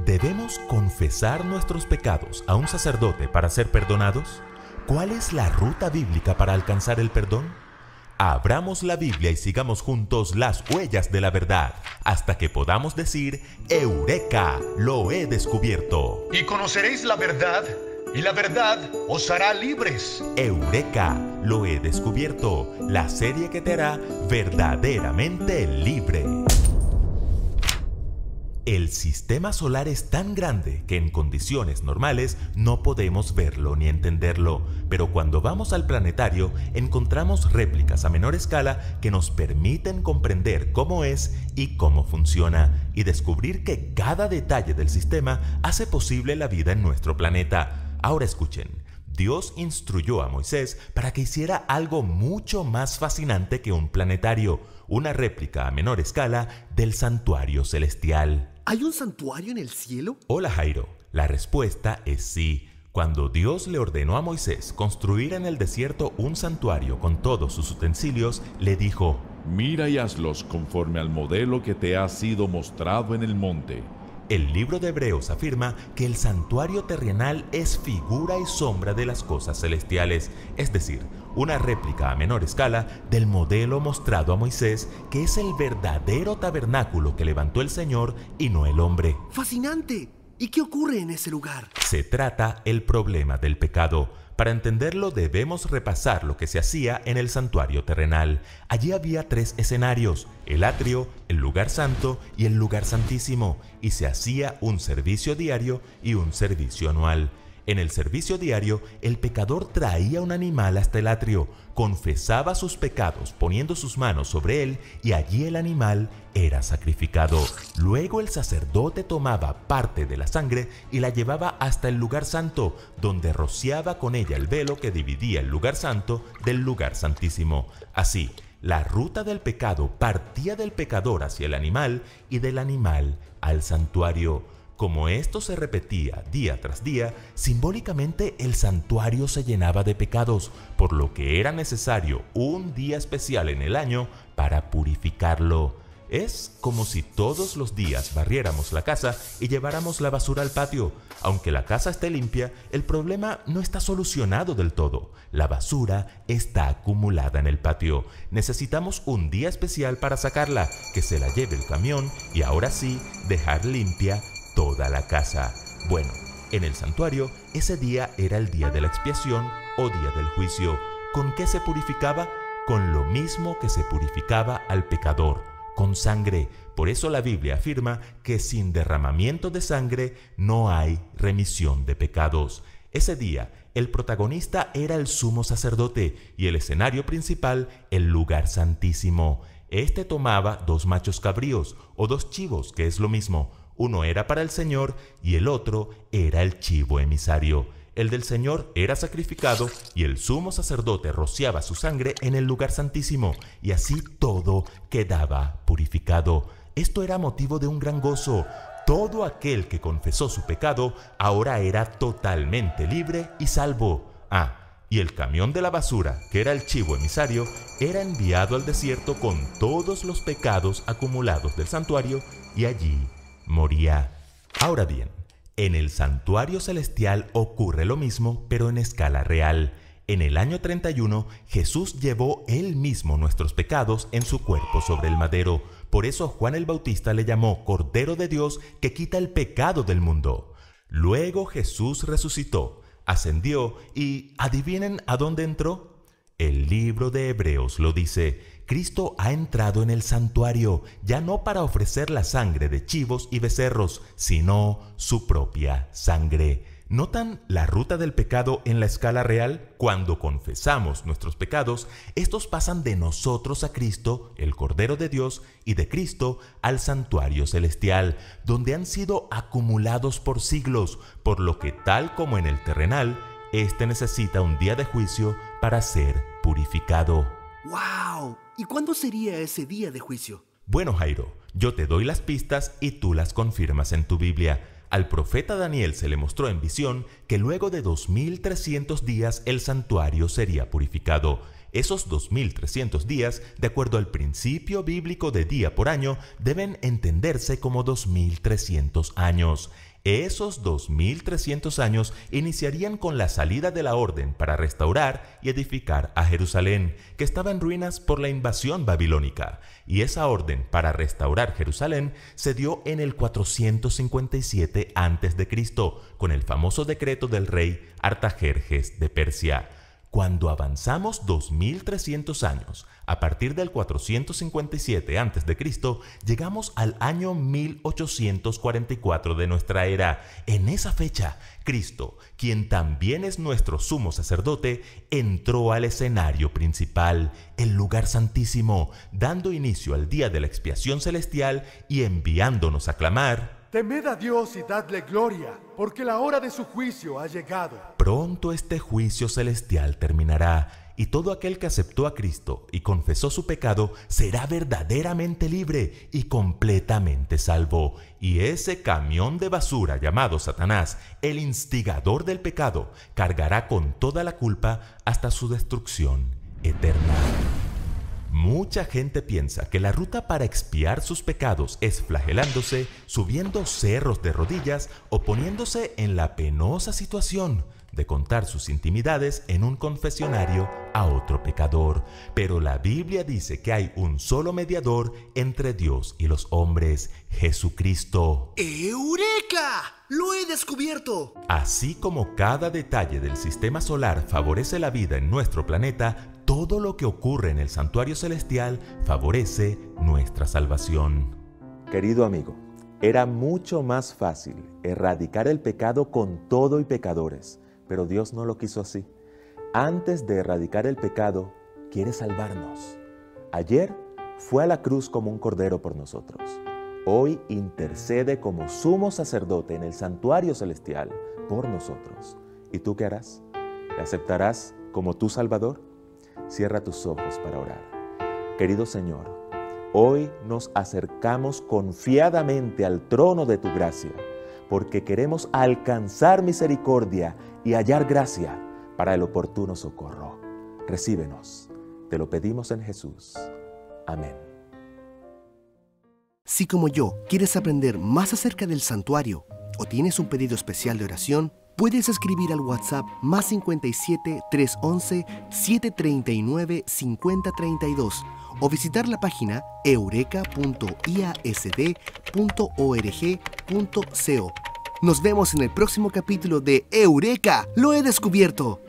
¿Debemos confesar nuestros pecados a un sacerdote para ser perdonados? ¿Cuál es la ruta bíblica para alcanzar el perdón? Abramos la Biblia y sigamos juntos las huellas de la verdad, hasta que podamos decir, ¡Eureka! ¡Lo he descubierto! Y conoceréis la verdad, y la verdad os hará libres. ¡Eureka! Lo he descubierto, la serie que te hará verdaderamente libre. El sistema solar es tan grande que en condiciones normales no podemos verlo ni entenderlo, pero cuando vamos al planetario encontramos réplicas a menor escala que nos permiten comprender cómo es y cómo funciona, y descubrir que cada detalle del sistema hace posible la vida en nuestro planeta. Ahora escuchen. Dios instruyó a Moisés para que hiciera algo mucho más fascinante que un planetario, una réplica a menor escala del santuario celestial. ¿Hay un santuario en el cielo? Hola Jairo, la respuesta es sí. Cuando Dios le ordenó a Moisés construir en el desierto un santuario con todos sus utensilios, le dijo: Mira y hazlos conforme al modelo que te ha sido mostrado en el monte. El libro de Hebreos afirma que el santuario terrenal es figura y sombra de las cosas celestiales, es decir, una réplica a menor escala del modelo mostrado a Moisés, que es el verdadero tabernáculo que levantó el Señor y no el hombre. ¡Fascinante! ¿Y qué ocurre en ese lugar? Se trata el problema del pecado. Para entenderlo debemos repasar lo que se hacía en el santuario terrenal. Allí había 3 escenarios: el atrio, el lugar santo y el lugar santísimo, y se hacía un servicio diario y un servicio anual. En el servicio diario, el pecador traía un animal hasta el atrio, confesaba sus pecados poniendo sus manos sobre él y allí el animal era sacrificado. Luego el sacerdote tomaba parte de la sangre y la llevaba hasta el lugar santo, donde rociaba con ella el velo que dividía el lugar santo del lugar santísimo. Así, la ruta del pecado partía del pecador hacia el animal y del animal al santuario. Como esto se repetía día tras día, simbólicamente el santuario se llenaba de pecados, por lo que era necesario un día especial en el año para purificarlo. Es como si todos los días barriéramos la casa y lleváramos la basura al patio. Aunque la casa esté limpia, el problema no está solucionado del todo. La basura está acumulada en el patio. Necesitamos un día especial para sacarla, que se la lleve el camión y ahora sí dejar limpia toda la casa. Bueno, en el santuario, ese día era el día de la expiación o día del juicio. ¿Con qué se purificaba? Con lo mismo que se purificaba al pecador, con sangre. Por eso la Biblia afirma que sin derramamiento de sangre no hay remisión de pecados. Ese día, el protagonista era el sumo sacerdote y el escenario principal, el lugar santísimo. Este tomaba 2 machos cabríos o 2 chivos, que es lo mismo. Uno era para el Señor y el otro era el chivo emisario. El del Señor era sacrificado y el sumo sacerdote rociaba su sangre en el lugar santísimo, y así todo quedaba purificado. Esto era motivo de un gran gozo. Todo aquel que confesó su pecado ahora era totalmente libre y salvo. Y el camión de la basura, que era el chivo emisario, era enviado al desierto con todos los pecados acumulados del santuario y allí moría. Ahora bien, en el santuario celestial ocurre lo mismo, pero en escala real. En el año 31, Jesús llevó él mismo nuestros pecados en su cuerpo sobre el madero. Por eso Juan el Bautista le llamó Cordero de Dios que quita el pecado del mundo. Luego Jesús resucitó, ascendió y ¿adivinen a dónde entró? El libro de Hebreos lo dice. Cristo ha entrado en el santuario, ya no para ofrecer la sangre de chivos y becerros, sino su propia sangre. ¿Notan la ruta del pecado en la escala real? Cuando confesamos nuestros pecados, estos pasan de nosotros a Cristo, el Cordero de Dios, y de Cristo al santuario celestial, donde han sido acumulados por siglos, por lo que tal como en el terrenal, este necesita un día de juicio para ser purificado. ¡Wow! ¿Y cuándo sería ese día de juicio? Bueno, Jairo, yo te doy las pistas y tú las confirmas en tu Biblia. Al profeta Daniel se le mostró en visión que luego de 2300 días el santuario sería purificado. Esos 2300 días, de acuerdo al principio bíblico de día por año, deben entenderse como 2300 años. Esos 2300 años iniciarían con la salida de la orden para restaurar y edificar a Jerusalén, que estaba en ruinas por la invasión babilónica. Y esa orden para restaurar Jerusalén se dio en el 457 a.C., con el famoso decreto del rey Artajerjes de Persia. Cuando avanzamos 2300 años, a partir del 457 a.C., llegamos al año 1844 de nuestra era. En esa fecha, Cristo, quien también es nuestro sumo sacerdote, entró al escenario principal, el lugar santísimo, dando inicio al día de la expiación celestial y enviándonos a clamar: Temed a Dios y dadle gloria, porque la hora de su juicio ha llegado. Pronto este juicio celestial terminará, y todo aquel que aceptó a Cristo y confesó su pecado será verdaderamente libre y completamente salvo. Y ese camión de basura llamado Satanás, el instigador del pecado, cargará con toda la culpa hasta su destrucción eterna. Mucha gente piensa que la ruta para expiar sus pecados es flagelándose, subiendo cerros de rodillas o poniéndose en la penosa situación de contar sus intimidades en un confesionario a otro pecador. Pero la Biblia dice que hay un solo mediador entre Dios y los hombres, Jesucristo. ¡Eureka! ¡Lo he descubierto! Así como cada detalle del sistema solar favorece la vida en nuestro planeta, todo lo que ocurre en el santuario celestial favorece nuestra salvación. Querido amigo, era mucho más fácil erradicar el pecado con todo y pecadores, pero Dios no lo quiso así. Antes de erradicar el pecado, quiere salvarnos. Ayer fue a la cruz como un cordero por nosotros. Hoy intercede como sumo sacerdote en el santuario celestial por nosotros. ¿Y tú qué harás? ¿Le aceptarás como tu Salvador? Cierra tus ojos para orar. Querido Señor, hoy nos acercamos confiadamente al trono de tu gracia, porque queremos alcanzar misericordia y hallar gracia para el oportuno socorro. Recíbenos. Te lo pedimos en Jesús. Amén. Si como yo quieres aprender más acerca del santuario o tienes un pedido especial de oración, puedes escribir al WhatsApp +57 311 739 5032 o visitar la página eureka.iasd.org.co. Nos vemos en el próximo capítulo de Eureka, lo he descubierto.